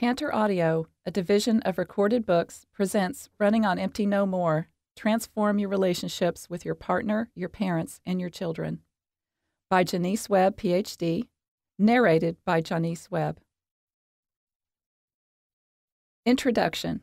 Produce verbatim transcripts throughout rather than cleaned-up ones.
Cantor Audio, a division of Recorded Books, presents Running on Empty No More. Transform your relationships with your partner, your parents, and your children. By Jonice Webb, P H D Narrated by Jonice Webb. Introduction.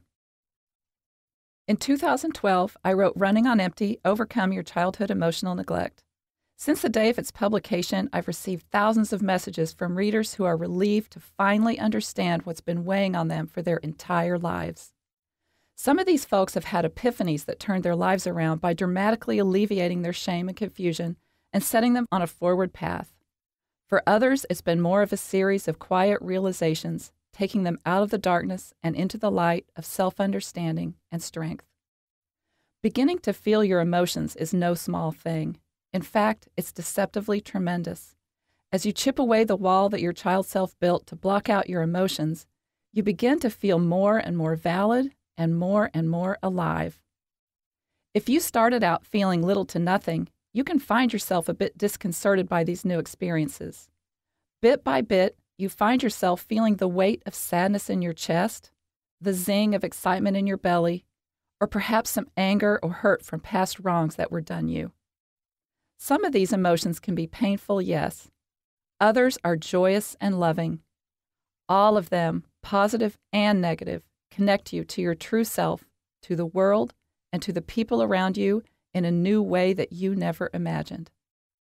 In two thousand twelve, I wrote Running on Empty, Overcome Your Childhood Emotional Neglect. Since the day of its publication, I've received thousands of messages from readers who are relieved to finally understand what's been weighing on them for their entire lives. Some of these folks have had epiphanies that turned their lives around by dramatically alleviating their shame and confusion and setting them on a forward path. For others, it's been more of a series of quiet realizations, taking them out of the darkness and into the light of self-understanding and strength. Beginning to feel your emotions is no small thing. In fact, it's deceptively tremendous. As you chip away the wall that your child self built to block out your emotions, you begin to feel more and more valid and more and more alive. If you started out feeling little to nothing, you can find yourself a bit disconcerted by these new experiences. Bit by bit, you find yourself feeling the weight of sadness in your chest, the zing of excitement in your belly, or perhaps some anger or hurt from past wrongs that were done you. Some of these emotions can be painful, yes. Others are joyous and loving. All of them, positive and negative, connect you to your true self, to the world, and to the people around you in a new way that you never imagined.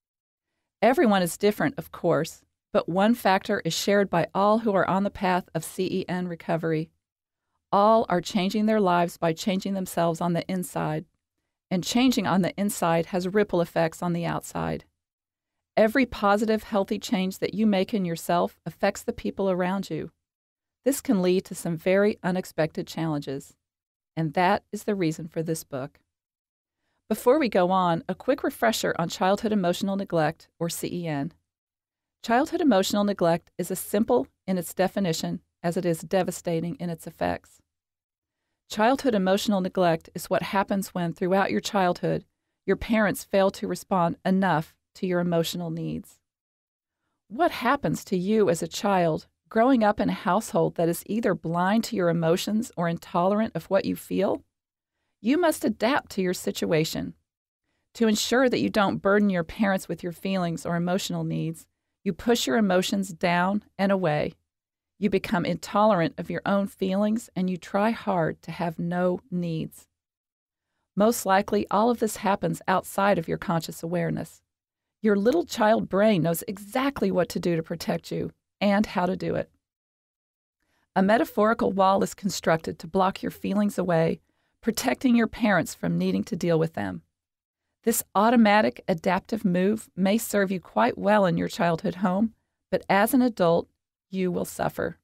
Everyone is different, of course, but one factor is shared by all who are on the path of C E N recovery. All are changing their lives by changing themselves on the inside. And changing on the inside has ripple effects on the outside. Every positive, healthy change that you make in yourself affects the people around you. This can lead to some very unexpected challenges, and that is the reason for this book. Before we go on, a quick refresher on childhood emotional neglect, or C E N. Childhood emotional neglect is as simple in its definition as it is devastating in its effects. Childhood emotional neglect is what happens when, throughout your childhood, your parents fail to respond enough to your emotional needs. What happens to you as a child growing up in a household that is either blind to your emotions or intolerant of what you feel? You must adapt to your situation. To ensure that you don't burden your parents with your feelings or emotional needs, you push your emotions down and away. You become intolerant of your own feelings, and you try hard to have no needs. Most likely, all of this happens outside of your conscious awareness. Your little child brain knows exactly what to do to protect you and how to do it. A metaphorical wall is constructed to block your feelings away, protecting your parents from needing to deal with them. This automatic, adaptive move may serve you quite well in your childhood home, but as an adult, you will suffer.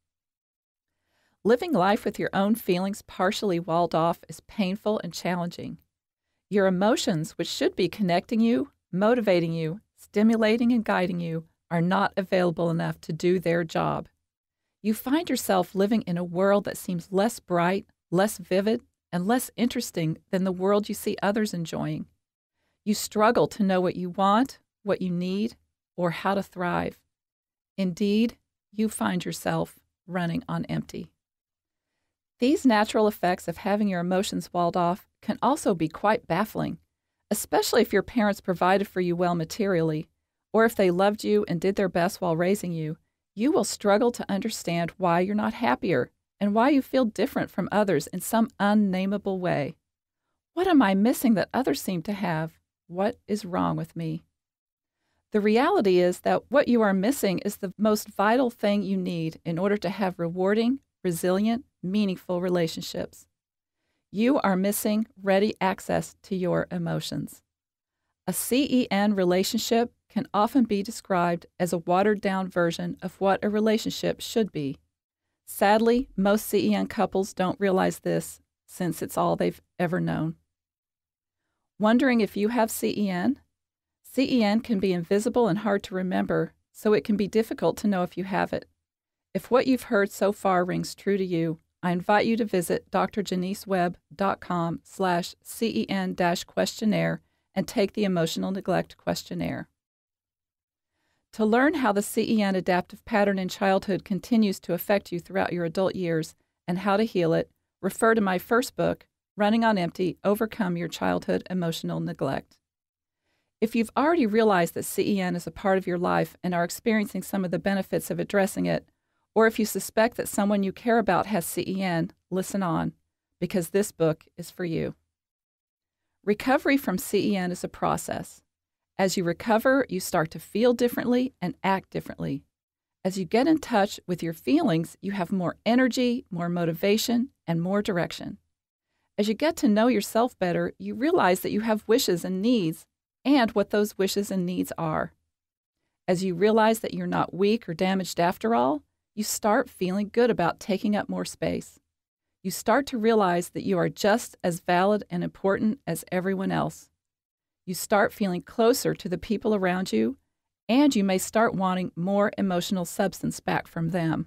Living life with your own feelings partially walled off is painful and challenging. Your emotions, which should be connecting you, motivating you, stimulating and guiding you, are not available enough to do their job. You find yourself living in a world that seems less bright, less vivid, and less interesting than the world you see others enjoying. You struggle to know what you want, what you need, or how to thrive. Indeed, you find yourself running on empty. These natural effects of having your emotions walled off can also be quite baffling, especially if your parents provided for you well materially, or if they loved you and did their best while raising you. You will struggle to understand why you're not happier and why you feel different from others in some unnameable way. What am I missing that others seem to have? What is wrong with me? The reality is that what you are missing is the most vital thing you need in order to have rewarding, resilient, meaningful relationships. You are missing ready access to your emotions. A C E N relationship can often be described as a watered-down version of what a relationship should be. Sadly, most C E N couples don't realize this, since it's all they've ever known. Wondering if you have C E N? C E N can be invisible and hard to remember, so it can be difficult to know if you have it. If what you've heard so far rings true to you, I invite you to visit d r jonice webb dot com slash C E N dash questionnaire and take the Emotional Neglect Questionnaire. To learn how the C E N adaptive pattern in childhood continues to affect you throughout your adult years and how to heal it, refer to my first book, Running on Empty, Overcome Your Childhood Emotional Neglect. If you've already realized that C E N is a part of your life and are experiencing some of the benefits of addressing it, or if you suspect that someone you care about has C E N, listen on, because this book is for you. Recovery from C E N is a process. As you recover, you start to feel differently and act differently. As you get in touch with your feelings, you have more energy, more motivation, and more direction. As you get to know yourself better, you realize that you have wishes and needs and what those wishes and needs are. As you realize that you're not weak or damaged after all, you start feeling good about taking up more space. You start to realize that you are just as valid and important as everyone else. You start feeling closer to the people around you, and you may start wanting more emotional substance back from them.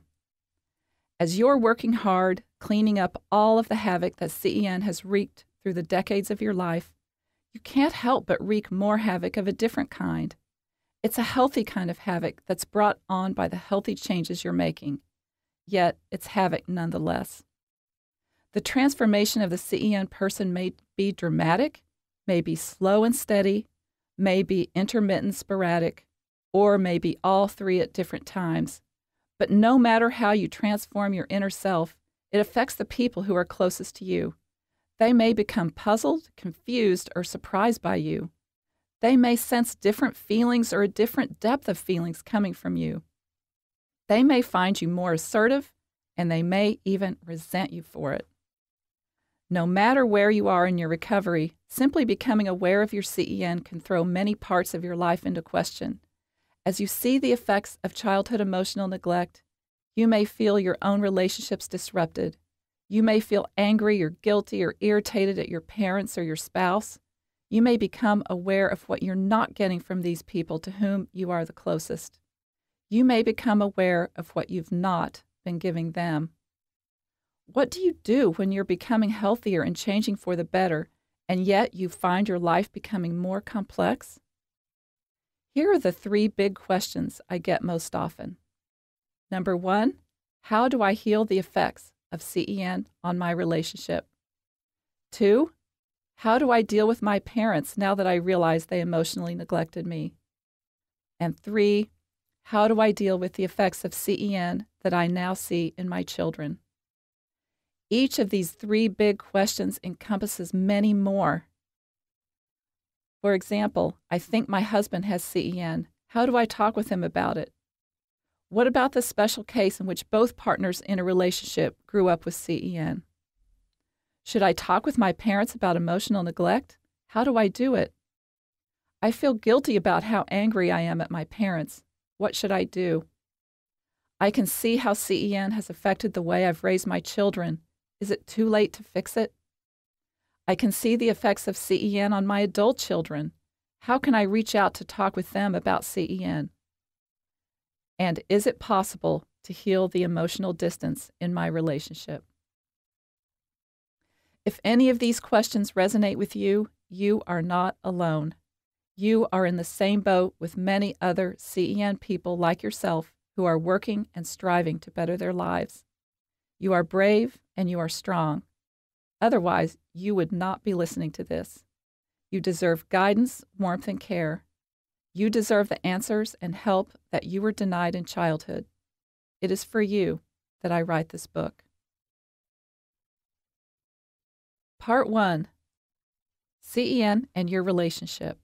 As you're working hard, cleaning up all of the havoc that C E N has wreaked through the decades of your life, you can't help but wreak more havoc of a different kind. It's a healthy kind of havoc that's brought on by the healthy changes you're making, yet it's havoc nonetheless. The transformation of the C E N person may be dramatic, may be slow and steady, may be intermittent, sporadic, or may be all three at different times. But no matter how you transform your inner self, it affects the people who are closest to you. They may become puzzled, confused, or surprised by you. They may sense different feelings or a different depth of feelings coming from you. They may find you more assertive, and they may even resent you for it. No matter where you are in your recovery, simply becoming aware of your C E N can throw many parts of your life into question. As you see the effects of childhood emotional neglect, you may feel your own relationships disrupted. You may feel angry or guilty or irritated at your parents or your spouse. You may become aware of what you're not getting from these people to whom you are the closest. You may become aware of what you've not been giving them. What do you do when you're becoming healthier and changing for the better, and yet you find your life becoming more complex? Here are the three big questions I get most often. Number one, how do I heal the effects of C E N on my relationship? Two, how do I deal with my parents now that I realize they emotionally neglected me? And three, how do I deal with the effects of C E N that I now see in my children? Each of these three big questions encompasses many more. For example, I think my husband has C E N. How do I talk with him about it? What about the special case in which both partners in a relationship grew up with C E N? Should I talk with my parents about emotional neglect? How do I do it? I feel guilty about how angry I am at my parents. What should I do? I can see how C E N has affected the way I've raised my children. Is it too late to fix it? I can see the effects of C E N on my adult children. How can I reach out to talk with them about C E N? And is it possible to heal the emotional distance in my relationship? If any of these questions resonate with you, you are not alone. You are in the same boat with many other C E N people like yourself who are working and striving to better their lives. You are brave and you are strong. Otherwise, you would not be listening to this. You deserve guidance, warmth, and care. You deserve the answers and help that you were denied in childhood. It is for you that I write this book. Part one, C E N and your relationship.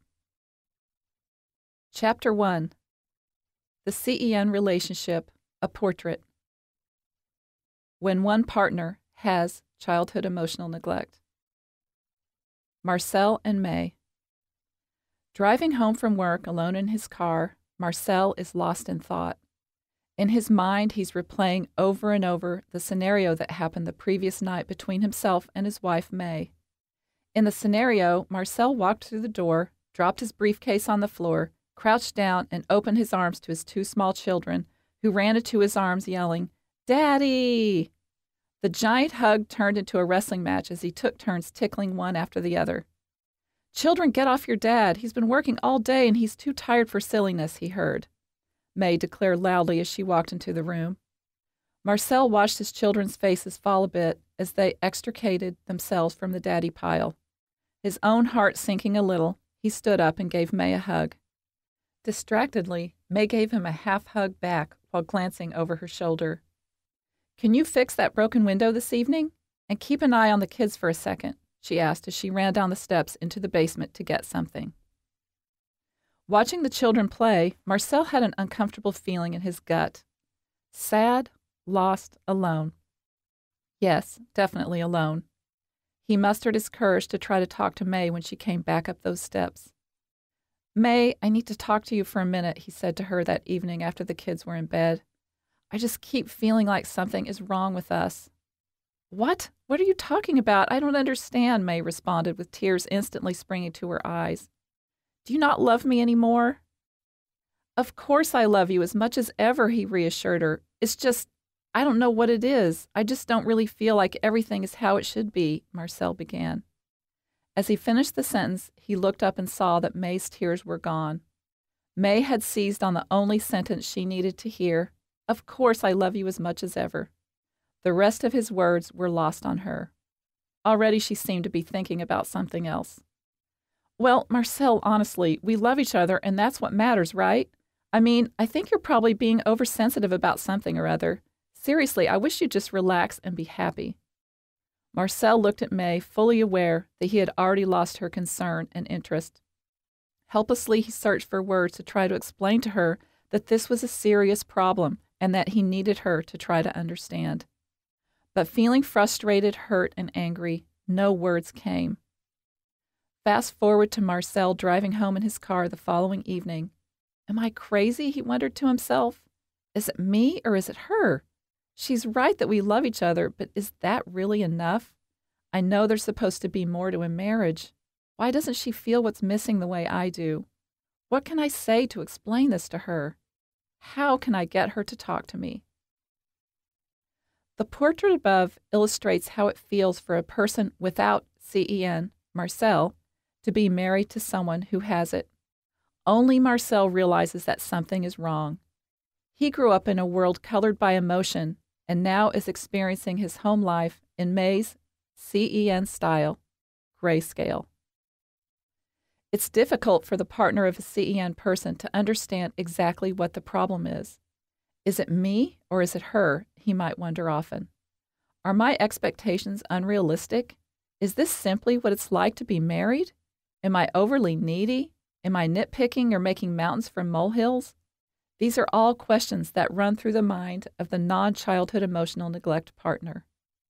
Chapter one, the C E N relationship, a portrait. When one partner has childhood emotional neglect. Marcel and May. Driving home from work alone in his car, Marcel is lost in thought. In his mind, he's replaying over and over the scenario that happened the previous night between himself and his wife, May. In the scenario, Marcel walked through the door, dropped his briefcase on the floor, crouched down, and opened his arms to his two small children, who ran into his arms yelling, "Daddy!" The giant hug turned into a wrestling match as he took turns tickling one after the other. "Children, get off your dad. He's been working all day and he's too tired for silliness," he heard. May declared loudly as she walked into the room. Marcel watched his children's faces fall a bit as they extricated themselves from the daddy pile. His own heart sinking a little, he stood up and gave May a hug. Distractedly, May gave him a half-hug back while glancing over her shoulder. "Can you fix that broken window this evening? And keep an eye on the kids for a second," she asked as she ran down the steps into the basement to get something. Watching the children play, Marcel had an uncomfortable feeling in his gut. Sad, lost, alone. Yes, definitely alone. He mustered his courage to try to talk to May when she came back up those steps. "May, I need to talk to you for a minute," he said to her that evening after the kids were in bed. "I just keep feeling like something is wrong with us." "What? What are you talking about? I don't understand," May responded with tears instantly springing to her eyes. "Do you not love me anymore?" "Of course I love you as much as ever," he reassured her. "It's just, I don't know what it is. I just don't really feel like everything is how it should be," Marcel began. As he finished the sentence, he looked up and saw that May's tears were gone. May had seized on the only sentence she needed to hear. "Of course I love you as much as ever." The rest of his words were lost on her. Already she seemed to be thinking about something else. "Well, Marcel, honestly, we love each other, and that's what matters, right? I mean, I think you're probably being oversensitive about something or other. Seriously, I wish you'd just relax and be happy." Marcel looked at May, fully aware that he had already lost her concern and interest. Helplessly, he searched for words to try to explain to her that this was a serious problem and that he needed her to try to understand. But feeling frustrated, hurt, and angry, no words came. Fast forward to Marcel driving home in his car the following evening. "Am I crazy?" he wondered to himself. "Is it me or is it her? She's right that we love each other, but is that really enough? I know there's supposed to be more to a marriage. Why doesn't she feel what's missing the way I do? What can I say to explain this to her? How can I get her to talk to me?" The portrait above illustrates how it feels for a person without C E N, Marcel, to be married to someone who has it. Only Marcel realizes that something is wrong. He grew up in a world colored by emotion and now is experiencing his home life in May's C E N style, grayscale. It's difficult for the partner of a C E N person to understand exactly what the problem is. Is it me or is it her, he might wonder often. Are my expectations unrealistic? Is this simply what it's like to be married? Am I overly needy? Am I nitpicking or making mountains from molehills? These are all questions that run through the mind of the non-childhood emotional neglect partner.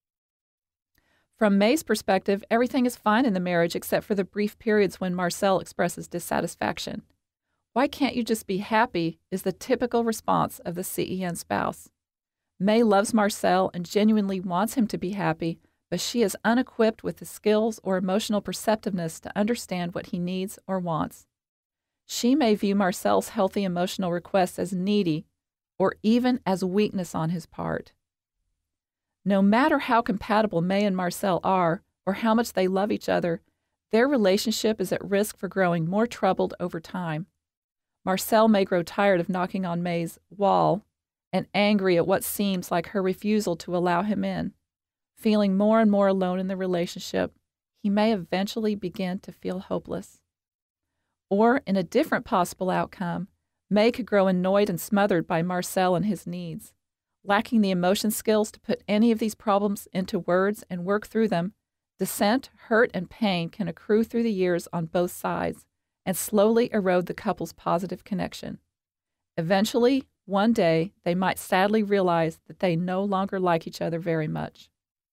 From May's perspective, everything is fine in the marriage except for the brief periods when Marcel expresses dissatisfaction. "Why can't you just be happy?" is the typical response of the C E N spouse. May loves Marcel and genuinely wants him to be happy, but she is unequipped with the skills or emotional perceptiveness to understand what he needs or wants. She may view Marcel's healthy emotional requests as needy or even as weakness on his part. No matter how compatible May and Marcel are or how much they love each other, their relationship is at risk for growing more troubled over time. Marcel may grow tired of knocking on May's wall and angry at what seems like her refusal to allow him in. Feeling more and more alone in the relationship, he may eventually begin to feel hopeless. Or, in a different possible outcome, May could grow annoyed and smothered by Marcel and his needs. Lacking the emotion skills to put any of these problems into words and work through them, dissent, hurt, and pain can accrue through the years on both sides and slowly erode the couple's positive connection. Eventually, one day, they might sadly realize that they no longer like each other very much.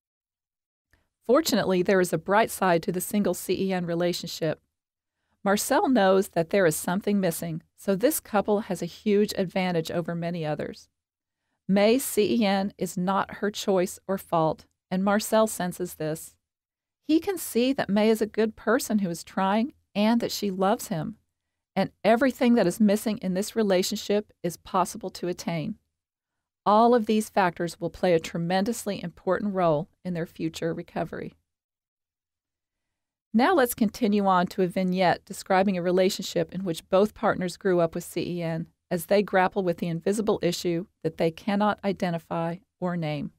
Fortunately, there is a bright side to the single C E N relationship. Marcel knows that there is something missing, so this couple has a huge advantage over many others. May's C E N is not her choice or fault, and Marcel senses this. He can see that May is a good person who is trying and that she loves him, and everything that is missing in this relationship is possible to attain. All of these factors will play a tremendously important role in their future recovery. Now let's continue on to a vignette describing a relationship in which both partners grew up with C E N as they grapple with the invisible issue that they cannot identify or name.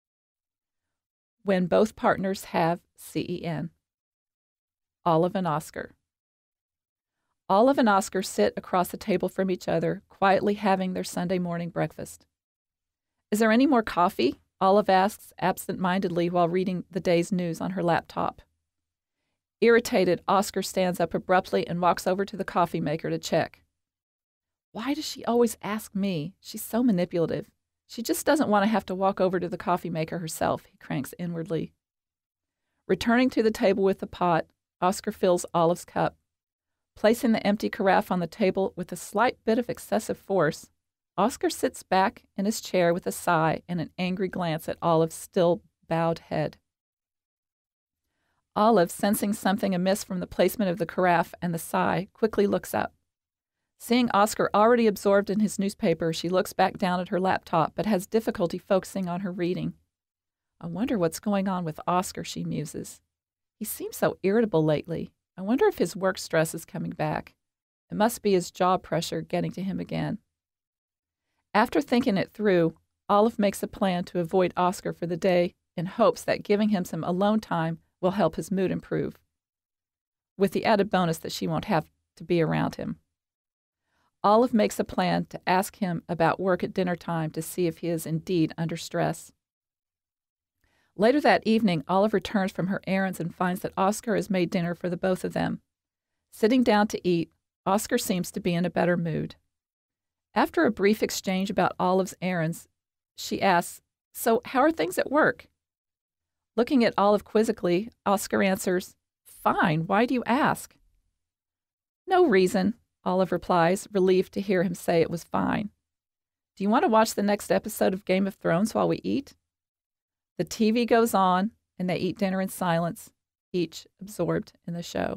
When both partners have C E N. Olive and Oscar. Olive and Oscar sit across the table from each other, quietly having their Sunday morning breakfast. "Is there any more coffee?" Olive asks absent-mindedly while reading the day's news on her laptop. Irritated, Oscar stands up abruptly and walks over to the coffee maker to check. "Why does she always ask me? She's so manipulative. She just doesn't want to have to walk over to the coffee maker herself," he cranks inwardly. Returning to the table with the pot, Oscar fills Olive's cup. Placing the empty carafe on the table with a slight bit of excessive force, Oscar sits back in his chair with a sigh and an angry glance at Olive's still bowed head. Olive, sensing something amiss from the placement of the carafe and the sigh, quickly looks up. Seeing Oscar already absorbed in his newspaper, she looks back down at her laptop but has difficulty focusing on her reading. "I wonder what's going on with Oscar," she muses. "He seems so irritable lately. I wonder if his work stress is coming back. It must be his job pressure getting to him again." After thinking it through, Olive makes a plan to avoid Oscar for the day in hopes that giving him some alone time will help his mood improve, with the added bonus that she won't have to be around him. Olive makes a plan to ask him about work at dinner time to see if he is indeed under stress. Later that evening, Olive returns from her errands and finds that Oscar has made dinner for the both of them. Sitting down to eat, Oscar seems to be in a better mood. After a brief exchange about Olive's errands, she asks, "So how are things at work?" Looking at Olive quizzically, Oscar answers, "Fine, why do you ask?" "No reason," Olive replies, relieved to hear him say it was fine. "Do you want to watch the next episode of Game of Thrones while we eat?" The T V goes on, and they eat dinner in silence, each absorbed in the show.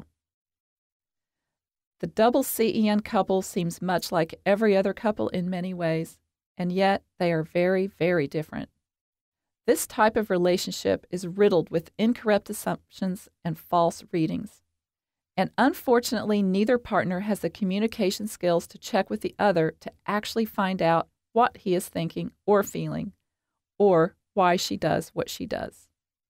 The double C E N couple seems much like every other couple in many ways, and yet they are very, very different. This type of relationship is riddled with incorrect assumptions and false readings. And unfortunately, neither partner has the communication skills to check with the other to actually find out what he is thinking or feeling, or why she does what she does.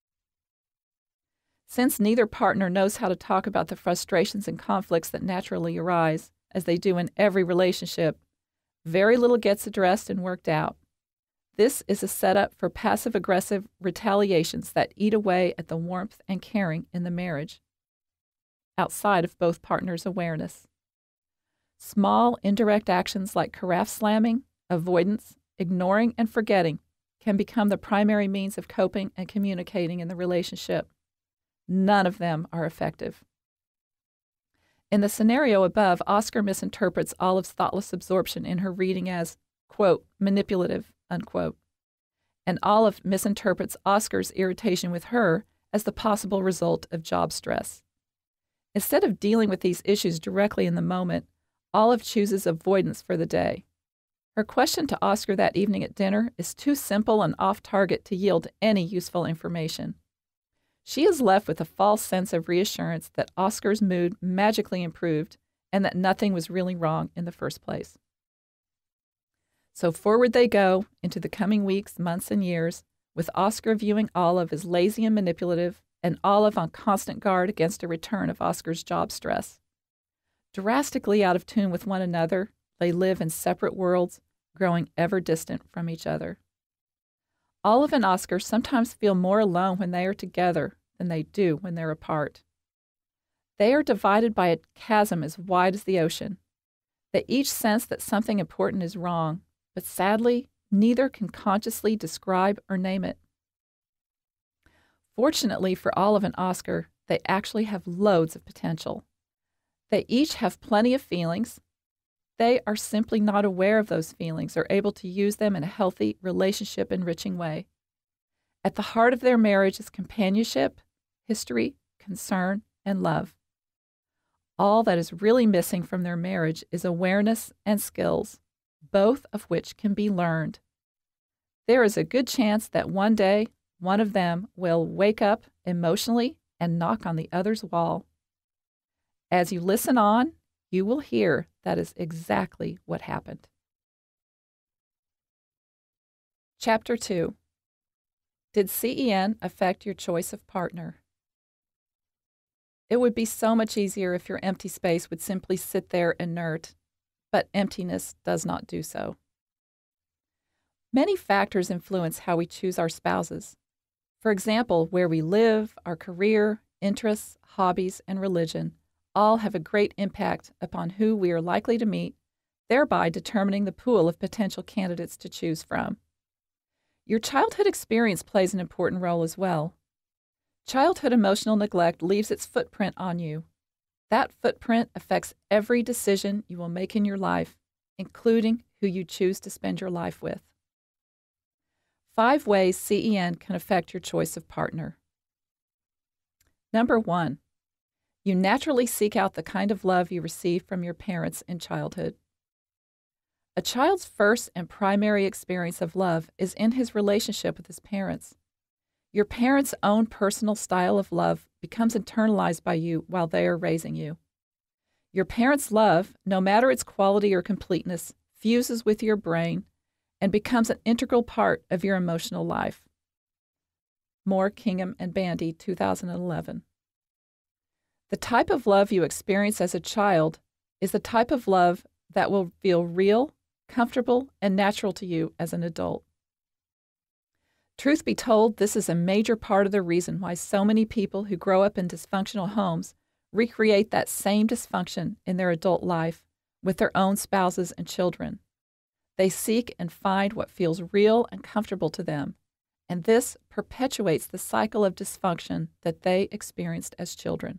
Since neither partner knows how to talk about the frustrations and conflicts that naturally arise, as they do in every relationship, very little gets addressed and worked out. This is a setup for passive-aggressive retaliations that eat away at the warmth and caring in the marriage, outside of both partners' awareness. Small, indirect actions like carafe slamming, avoidance, ignoring, and forgetting can become the primary means of coping and communicating in the relationship. None of them are effective. In the scenario above, Oscar misinterprets Olive's thoughtless absorption in her reading as, quote, manipulative, unquote. And Olive misinterprets Oscar's irritation with her as the possible result of job stress. Instead of dealing with these issues directly in the moment, Olive chooses avoidance for the day. Her question to Oscar that evening at dinner is too simple and off-target to yield any useful information. She is left with a false sense of reassurance that Oscar's mood magically improved and that nothing was really wrong in the first place. So forward they go into the coming weeks, months, and years, with Oscar viewing Olive as lazy and manipulative, and Olive on constant guard against a return of Oscar's job stress. Drastically out of tune with one another, they live in separate worlds, growing ever distant from each other. Olive and Oscar sometimes feel more alone when they are together than they do when they're apart. They are divided by a chasm as wide as the ocean. They each sense that something important is wrong, but sadly, neither can consciously describe or name it. Fortunately for Olive and Oscar, they actually have loads of potential. They each have plenty of feelings. They are simply not aware of those feelings or able to use them in a healthy, relationship-enriching way. At the heart of their marriage is companionship, history, concern, and love. All that is really missing from their marriage is awareness and skills, both of which can be learned. There is a good chance that one day one of them will wake up emotionally and knock on the other's wall. As you listen on, you will hear that is exactly what happened. Chapter two. Did C E N affect your choice of partner? It would be so much easier if your empty space would simply sit there inert, but emptiness does not do so. Many factors influence how we choose our spouses. For example, where we live, our career, interests, hobbies, and religion all have a great impact upon who we are likely to meet, thereby determining the pool of potential candidates to choose from. Your childhood experience plays an important role as well. Childhood emotional neglect leaves its footprint on you. That footprint affects every decision you will make in your life, including who you choose to spend your life with. Five ways C E N can affect your choice of partner. Number one, you naturally seek out the kind of love you received from your parents in childhood. A child's first and primary experience of love is in his relationship with his parents. Your parents' own personal style of love becomes internalized by you while they are raising you. Your parents' love, no matter its quality or completeness, fuses with your brain and becomes an integral part of your emotional life. Moore, Kingham, and Bandy, two thousand eleven. The type of love you experience as a child is the type of love that will feel real, comfortable, and natural to you as an adult. Truth be told, this is a major part of the reason why so many people who grow up in dysfunctional homes recreate that same dysfunction in their adult life with their own spouses and children. They seek and find what feels real and comfortable to them, and this perpetuates the cycle of dysfunction that they experienced as children.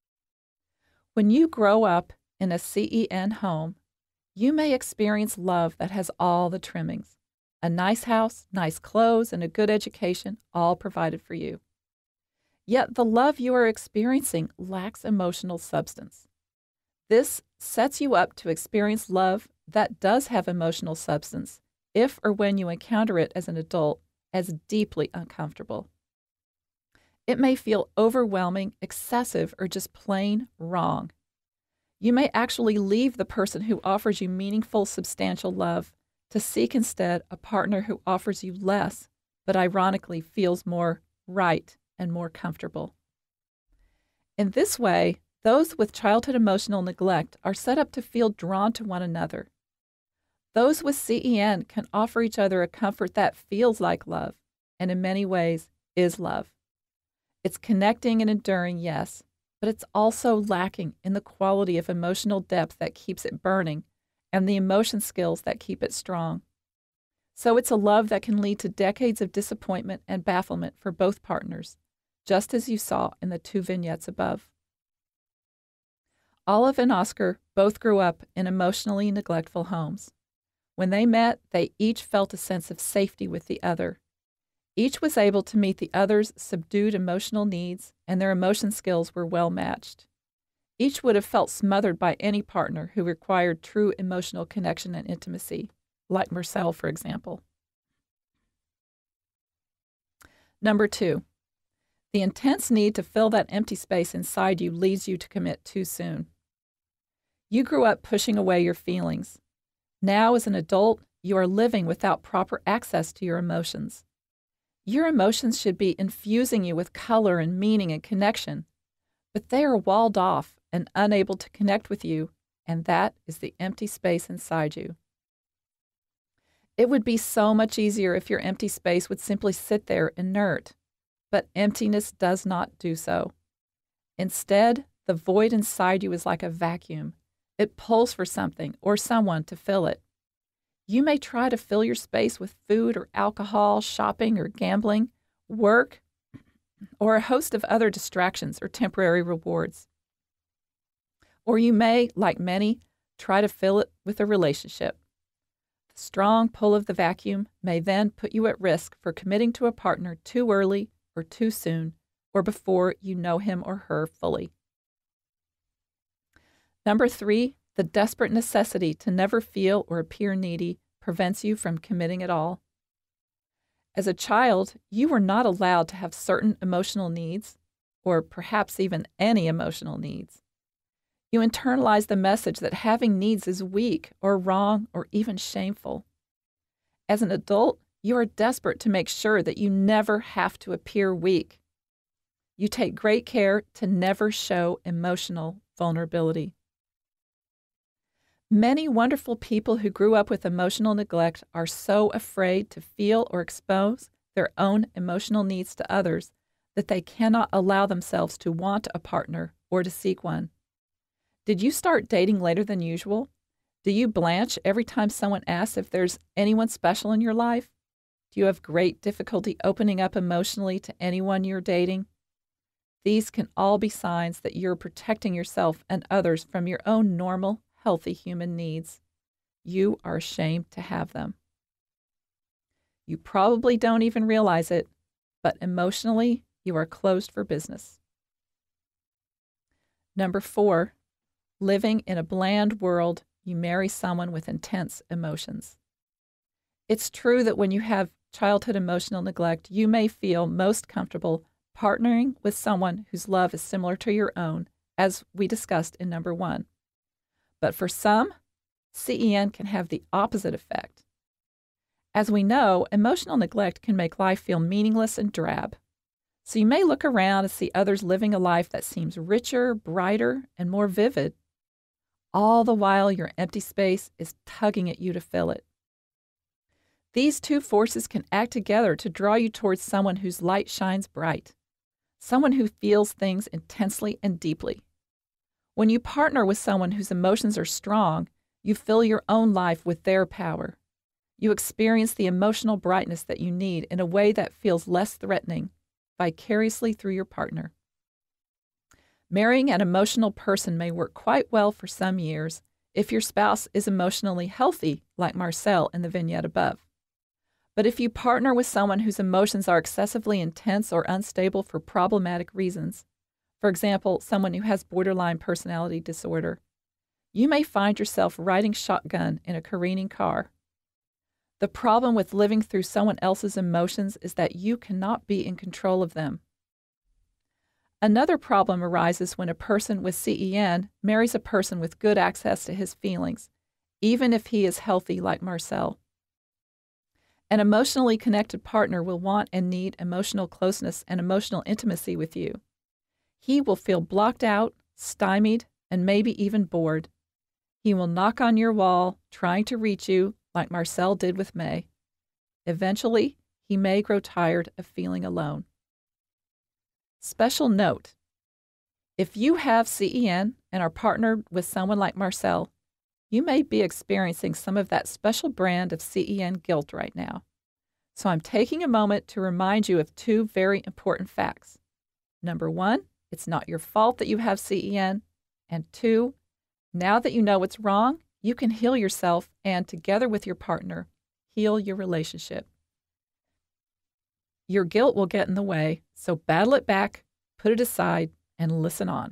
When you grow up in a C E N home, you may experience love that has all the trimmings. A nice house, nice clothes, and a good education, all provided for you. Yet the love you are experiencing lacks emotional substance. This sets you up to experience love that does have emotional substance, if or when you encounter it as an adult, as deeply uncomfortable. It may feel overwhelming, excessive, or just plain wrong. You may actually leave the person who offers you meaningful, substantial love to seek instead a partner who offers you less, but ironically feels more right and more comfortable. In this way, those with childhood emotional neglect are set up to feel drawn to one another. Those with C E N can offer each other a comfort that feels like love, and in many ways is love. It's connecting and enduring, yes, but it's also lacking in the quality of emotional depth that keeps it burning and the emotion skills that keep it strong. So it's a love that can lead to decades of disappointment and bafflement for both partners, just as you saw in the two vignettes above. Olive and Oscar both grew up in emotionally neglectful homes. When they met, they each felt a sense of safety with the other. Each was able to meet the other's subdued emotional needs, and their emotion skills were well matched. Each would have felt smothered by any partner who required true emotional connection and intimacy, like Marcel, for example. Number two, the intense need to fill that empty space inside you leads you to commit too soon. You grew up pushing away your feelings. Now, as an adult, you are living without proper access to your emotions. Your emotions should be infusing you with color and meaning and connection, but they are walled off and unable to connect with you, and that is the empty space inside you. It would be so much easier if your empty space would simply sit there inert, but emptiness does not do so. Instead, the void inside you is like a vacuum. It pulls for something or someone to fill it. You may try to fill your space with food or alcohol, shopping or gambling, work, or a host of other distractions or temporary rewards. Or you may, like many, try to fill it with a relationship. The strong pull of the vacuum may then put you at risk for committing to a partner too early or too soon, or before you know him or her fully. Number three, the desperate necessity to never feel or appear needy prevents you from committing at all. As a child, you were not allowed to have certain emotional needs, or perhaps even any emotional needs. You internalize the message that having needs is weak or wrong or even shameful. As an adult, You are desperate to make sure that you never have to appear weak. You take great care to never show emotional vulnerability. Many wonderful people who grew up with emotional neglect are so afraid to feel or expose their own emotional needs to others that they cannot allow themselves to want a partner or to seek one. Did you start dating later than usual? Do you blanch every time someone asks if there's anyone special in your life? Do you have great difficulty opening up emotionally to anyone you're dating? These can all be signs that you're protecting yourself and others from your own normal, healthy human needs. You are ashamed to have them. You probably don't even realize it, but emotionally, you are closed for business. Number four, living in a bland world, you marry someone with intense emotions. It's true that when you have childhood emotional neglect, you may feel most comfortable partnering with someone whose love is similar to your own, as we discussed in number one. But for some, C E N can have the opposite effect. As we know, emotional neglect can make life feel meaningless and drab. So you may look around and see others living a life that seems richer, brighter, and more vivid. All the while, your empty space is tugging at you to fill it. These two forces can act together to draw you towards someone whose light shines bright, someone who feels things intensely and deeply. When you partner with someone whose emotions are strong, you fill your own life with their power. You experience the emotional brightness that you need in a way that feels less threatening, vicariously through your partner. Marrying an emotional person may work quite well for some years if your spouse is emotionally healthy, like Marcel in the vignette above. But if you partner with someone whose emotions are excessively intense or unstable for problematic reasons, for example, someone who has borderline personality disorder, you may find yourself riding shotgun in a careening car. The problem with living through someone else's emotions is that you cannot be in control of them. Another problem arises when a person with C E N marries a person with good access to his feelings, even if he is healthy like Marcel. An emotionally connected partner will want and need emotional closeness and emotional intimacy with you. He will feel blocked out, stymied, and maybe even bored. He will knock on your wall, trying to reach you, like Marcel did with May. Eventually, he may grow tired of feeling alone. Special note: if you have C E N and are partnered with someone like Marcel, you may be experiencing some of that special brand of C E N guilt right now. So I'm taking a moment to remind you of two very important facts. Number one, it's not your fault that you have C E N. And two, now that you know what's wrong, you can heal yourself and, together with your partner, heal your relationship. Your guilt will get in the way, so battle it back, put it aside, and listen on.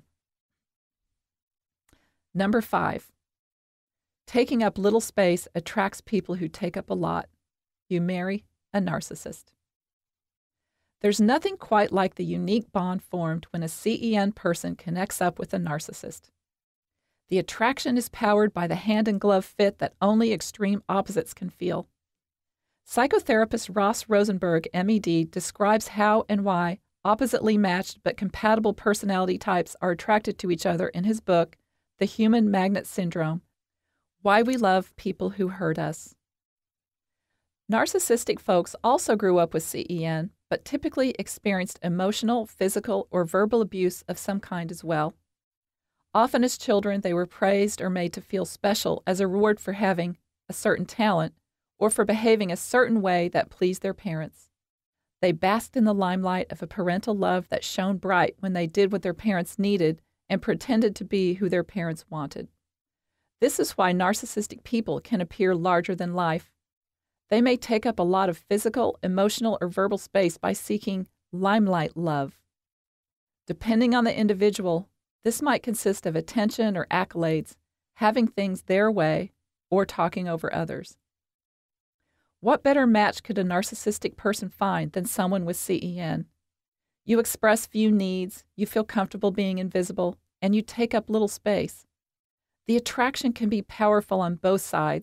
Number five, taking up little space attracts people who take up a lot. You marry a narcissist. There's nothing quite like the unique bond formed when a C E N person connects up with a narcissist. The attraction is powered by the hand-in-glove fit that only extreme opposites can feel. Psychotherapist Ross Rosenberg, M E D, describes how and why oppositely matched but compatible personality types are attracted to each other in his book, The Human Magnet Syndrome: Why We Love People Who Hurt Us. Narcissistic folks also grew up with C E N, but typically experienced emotional, physical, or verbal abuse of some kind as well. Often as children, they were praised or made to feel special as a reward for having a certain talent or for behaving a certain way that pleased their parents. They basked in the limelight of a parental love that shone bright when they did what their parents needed and pretended to be who their parents wanted. This is why narcissistic people can appear larger than life. They may take up a lot of physical, emotional, or verbal space by seeking limelight love. Depending on the individual, this might consist of attention or accolades, having things their way, or talking over others. What better match could a narcissistic person find than someone with C E N? You express few needs, you feel comfortable being invisible, and you take up little space. The attraction can be powerful on both sides,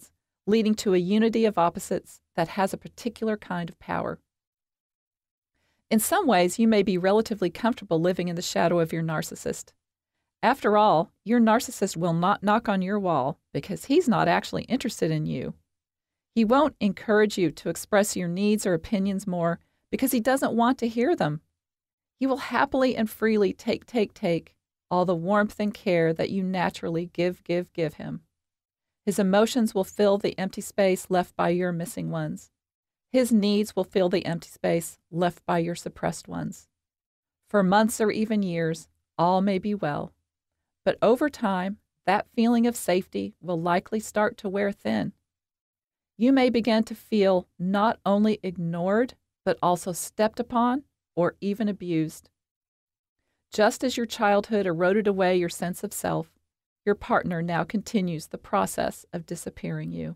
leading to a unity of opposites that has a particular kind of power. In some ways, you may be relatively comfortable living in the shadow of your narcissist. After all, your narcissist will not knock on your wall because he's not actually interested in you. He won't encourage you to express your needs or opinions more because he doesn't want to hear them. He will happily and freely take, take, take all the warmth and care that you naturally give, give, give him. His emotions will fill the empty space left by your missing ones. His needs will fill the empty space left by your suppressed ones. For months or even years, all may be well. But over time, that feeling of safety will likely start to wear thin. You may begin to feel not only ignored, but also stepped upon or even abused. Just as your childhood eroded away your sense of self, your partner now continues the process of disappearing you.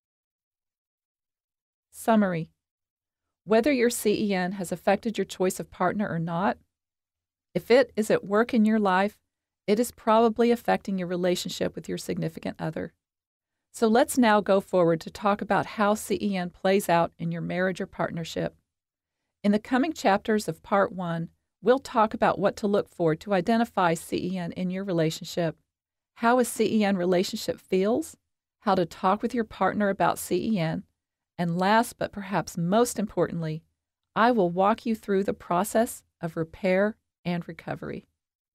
Summary. Whether your C E N has affected your choice of partner or not, if it is at work in your life, it is probably affecting your relationship with your significant other. So let's now go forward to talk about how C E N plays out in your marriage or partnership. In the coming chapters of Part one, we'll talk about what to look for to identify C E N in your relationship, how a C E N relationship feels, how to talk with your partner about C E N, and last but perhaps most importantly, I will walk you through the process of repair and recovery.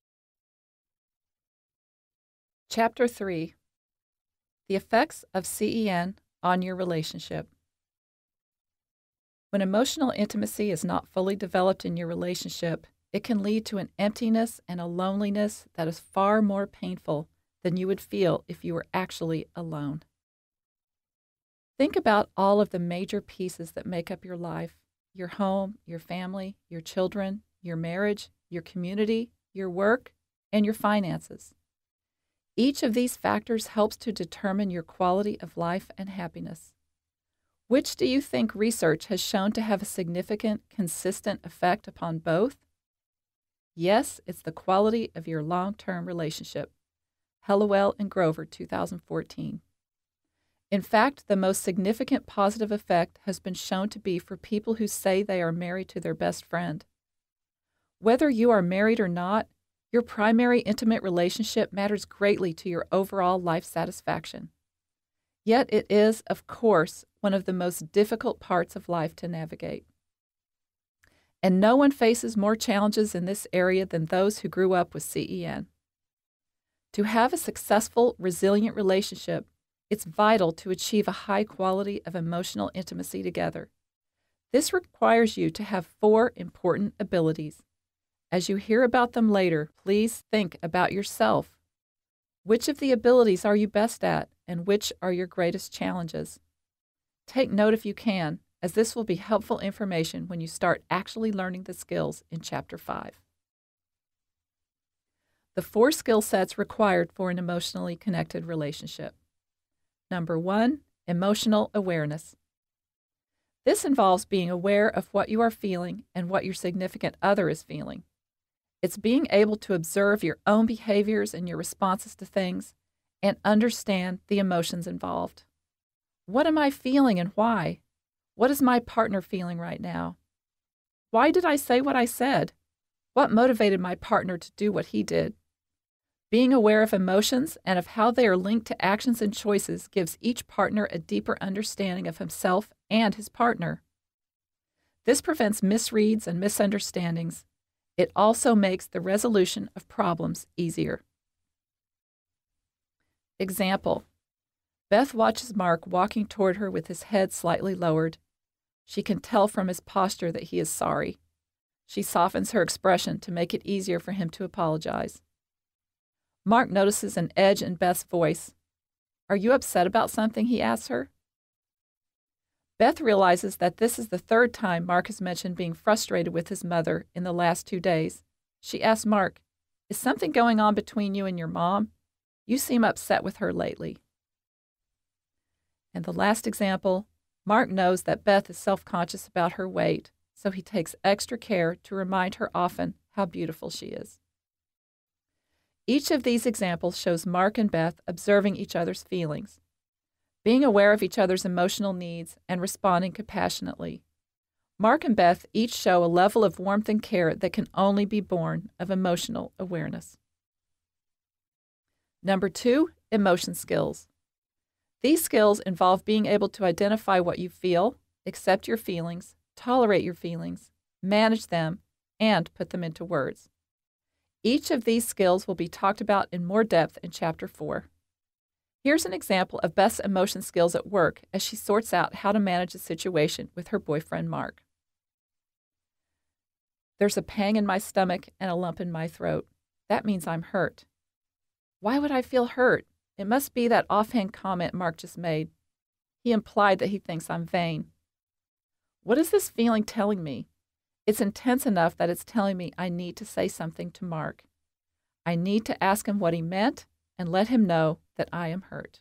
Chapter three. The Effects of C E N on Your Relationship. When emotional intimacy is not fully developed in your relationship, it can lead to an emptiness and a loneliness that is far more painful than you would feel if you were actually alone. Think about all of the major pieces that make up your life: your home, your family, your children, your marriage, your community, your work, and your finances. Each of these factors helps to determine your quality of life and happiness. Which do you think research has shown to have a significant, consistent effect upon both? Yes, it's the quality of your long-term relationship. Hellawell and Grover, two thousand fourteen. In fact, the most significant positive effect has been shown to be for people who say they are married to their best friend. Whether you are married or not, your primary intimate relationship matters greatly to your overall life satisfaction. Yet it is, of course, one of the most difficult parts of life to navigate. And no one faces more challenges in this area than those who grew up with C E N. To have a successful, resilient relationship, it's vital to achieve a high quality of emotional intimacy together. This requires you to have four important abilities. As you hear about them later, please think about yourself. Which of the abilities are you best at, and which are your greatest challenges? Take note if you can, as this will be helpful information when you start actually learning the skills in Chapter five. The four skill sets required for an emotionally connected relationship. Number one, emotional awareness. This involves being aware of what you are feeling and what your significant other is feeling. It's being able to observe your own behaviors and your responses to things and understand the emotions involved. What am I feeling and why? What is my partner feeling right now? Why did I say what I said? What motivated my partner to do what he did? Being aware of emotions and of how they are linked to actions and choices gives each partner a deeper understanding of himself and his partner. This prevents misreads and misunderstandings. It also makes the resolution of problems easier. Example: Beth watches Mark walking toward her with his head slightly lowered. She can tell from his posture that he is sorry. She softens her expression to make it easier for him to apologize. Mark notices an edge in Beth's voice. "Are you upset about something?" he asks her. Beth realizes that this is the third time Mark has mentioned being frustrated with his mother in the last two days. She asks Mark, "Is something going on between you and your mom? You seem upset with her lately." And the last example, Mark knows that Beth is self-conscious about her weight, so he takes extra care to remind her often how beautiful she is. Each of these examples shows Mark and Beth observing each other's feelings. being aware of each other's emotional needs, and responding compassionately. Mark and Beth each show a level of warmth and care that can only be born of emotional awareness. Number two, emotion skills. These skills involve being able to identify what you feel, accept your feelings, tolerate your feelings, manage them, and put them into words. Each of these skills will be talked about in more depth in Chapter four. Here's an example of Beth's emotion skills at work as she sorts out how to manage a situation with her boyfriend, Mark. There's a pang in my stomach and a lump in my throat. That means I'm hurt. Why would I feel hurt? It must be that offhand comment Mark just made. He implied that he thinks I'm vain. What is this feeling telling me? It's intense enough that it's telling me I need to say something to Mark. I need to ask him what he meant and let him know that I am hurt.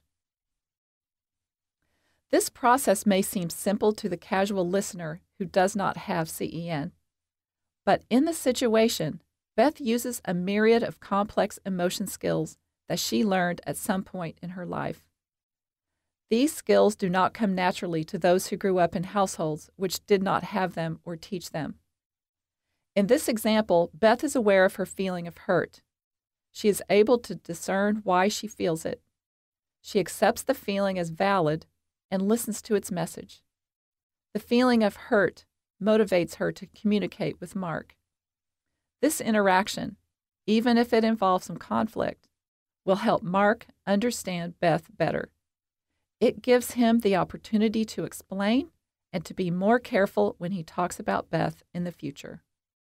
This process may seem simple to the casual listener who does not have C E N. But in the situation, Beth uses a myriad of complex emotion skills that she learned at some point in her life. These skills do not come naturally to those who grew up in households which did not have them or teach them. In this example, Beth is aware of her feeling of hurt. She is able to discern why she feels it. She accepts the feeling as valid and listens to its message. The feeling of hurt motivates her to communicate with Mark. This interaction, even if it involves some conflict, will help Mark understand Beth better. It gives him the opportunity to explain and to be more careful when he talks about Beth in the future.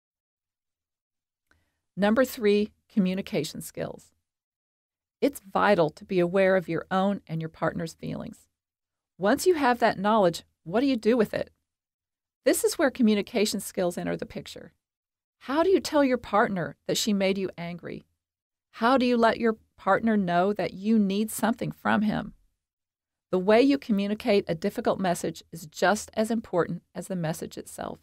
Number three, communication skills. It's vital to be aware of your own and your partner's feelings. Once you have that knowledge, what do you do with it? This is where communication skills enter the picture. How do you tell your partner that she made you angry? How do you let your partner know that you need something from him? The way you communicate a difficult message is just as important as the message itself.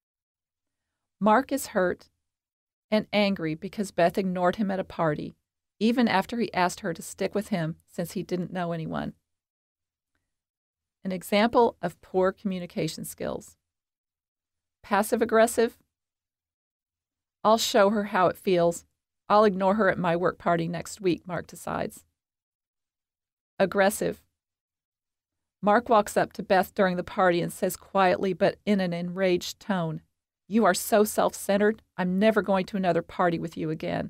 Mark is hurt and angry because Beth ignored him at a party, even after he asked her to stick with him since he didn't know anyone. An example of poor communication skills. Passive-aggressive. I'll show her how it feels. I'll ignore her at my work party next week, Mark decides. Aggressive. Mark walks up to Beth during the party and says quietly but in an enraged tone, "You are so self-centered, I'm never going to another party with you again."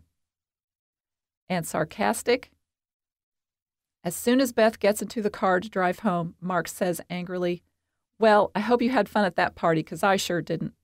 And sarcastic. As soon as Beth gets into the car to drive home, Mark says angrily, "Well, I hope you had fun at that party, because I sure didn't."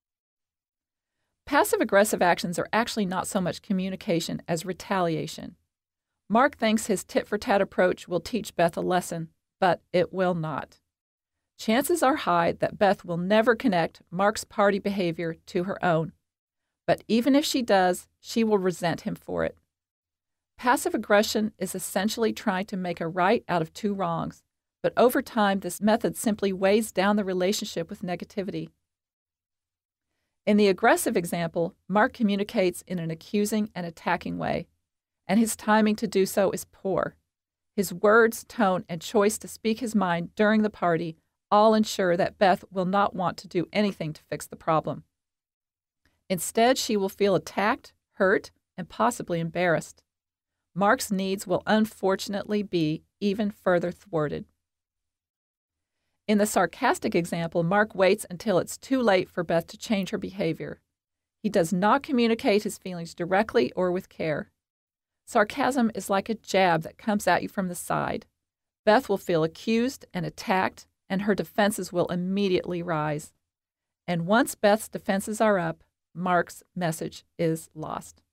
Passive-aggressive actions are actually not so much communication as retaliation. Mark thinks his tit-for-tat approach will teach Beth a lesson, but it will not. Chances are high that Beth will never connect Mark's party behavior to her own. But even if she does, she will resent him for it. Passive aggression is essentially trying to make a right out of two wrongs, but over time this method simply weighs down the relationship with negativity. In the aggressive example, Mark communicates in an accusing and attacking way, and his timing to do so is poor. His words, tone, and choice to speak his mind during the party all ensure that Beth will not want to do anything to fix the problem. Instead, she will feel attacked, hurt, and possibly embarrassed. Mark's needs will unfortunately be even further thwarted. In the sarcastic example, Mark waits until it's too late for Beth to change her behavior. He does not communicate his feelings directly or with care. Sarcasm is like a jab that comes at you from the side. Beth will feel accused and attacked, and her defenses will immediately rise. And once Beth's defenses are up, Mark's message is lost.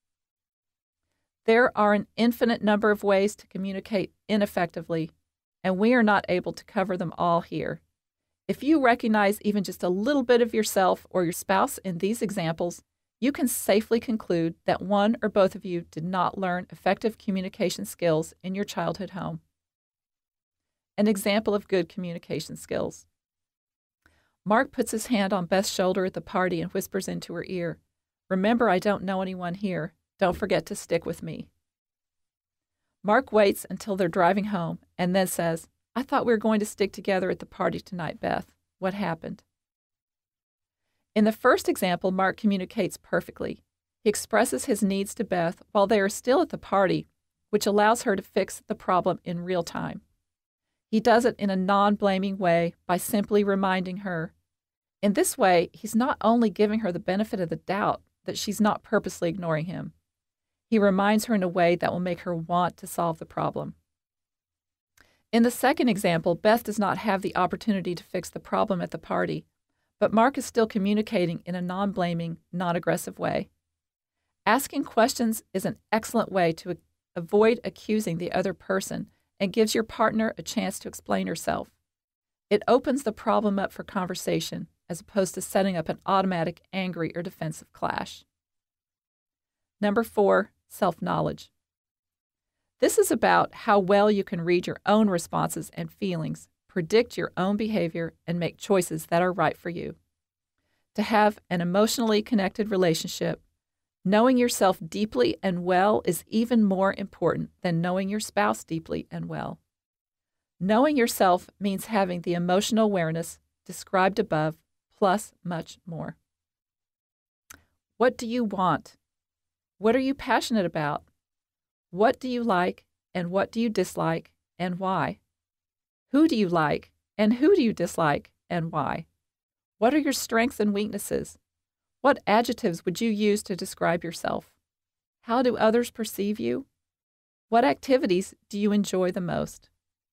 There are an infinite number of ways to communicate ineffectively, and we are not able to cover them all here. If you recognize even just a little bit of yourself or your spouse in these examples, you can safely conclude that one or both of you did not learn effective communication skills in your childhood home. An example of good communication skills. Mark puts his hand on Beth's shoulder at the party and whispers into her ear, "Remember, I don't know anyone here. Don't forget to stick with me." Mark waits until they're driving home and then says, I thought we were going to stick together at the party tonight, Beth. What happened? In the first example, Mark communicates perfectly. He expresses his needs to Beth while they are still at the party, which allows her to fix the problem in real time. He does it in a non-blaming way by simply reminding her. In this way, he's not only giving her the benefit of the doubt that she's not purposely ignoring him. He reminds her in a way that will make her want to solve the problem. In the second example, Beth does not have the opportunity to fix the problem at the party, but Mark is still communicating in a non-blaming, non-aggressive way. Asking questions is an excellent way to avoid accusing the other person and gives your partner a chance to explain herself. It opens the problem up for conversation as opposed to setting up an automatic angry or defensive clash. Number four, self-knowledge. This is about how well you can read your own responses and feelings, predict your own behavior, and make choices that are right for you. To have an emotionally connected relationship, knowing yourself deeply and well is even more important than knowing your spouse deeply and well. Knowing yourself means having the emotional awareness described above, plus much more. What do you want? What are you passionate about? What do you like and what do you dislike and why? Who do you like and who do you dislike and why? What are your strengths and weaknesses? What adjectives would you use to describe yourself? How do others perceive you? What activities do you enjoy the most?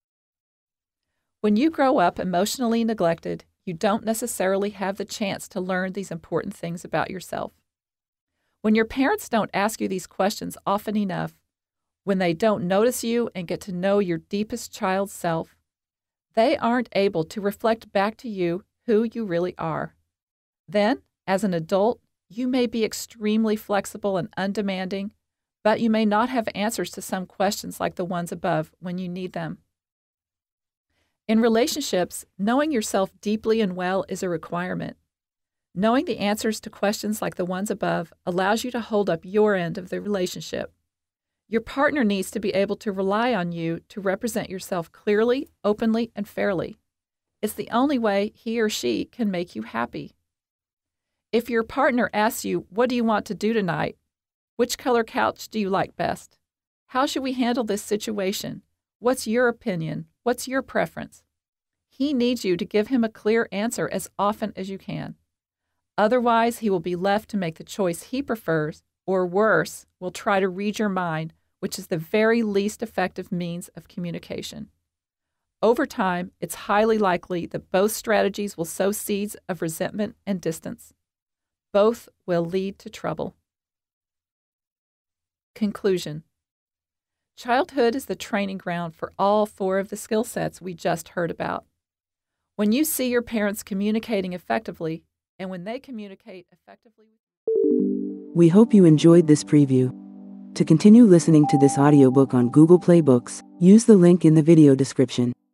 When you grow up emotionally neglected, you don't necessarily have the chance to learn these important things about yourself. When your parents don't ask you these questions often enough, when they don't notice you and get to know your deepest child self, they aren't able to reflect back to you who you really are. Then, as an adult, you may be extremely flexible and undemanding, but you may not have answers to some questions like the ones above when you need them. In relationships, knowing yourself deeply and well is a requirement. Knowing the answers to questions like the ones above allows you to hold up your end of the relationship. Your partner needs to be able to rely on you to represent yourself clearly, openly, and fairly. It's the only way he or she can make you happy. If your partner asks you, "What do you want to do tonight? Which color couch do you like best? How should we handle this situation? What's your opinion? What's your preference?" He needs you to give him a clear answer as often as you can. Otherwise, he will be left to make the choice he prefers, or worse, will try to read your mind, which is the very least effective means of communication. Over time, it's highly likely that both strategies will sow seeds of resentment and distance. Both will lead to trouble. Conclusion. Childhood is the training ground for all four of the skill sets we just heard about. When you see your parents communicating effectively, and when they communicate effectively with you. We hope you enjoyed this preview. To continue listening to this audiobook on Google Play Books, use the link in the video description.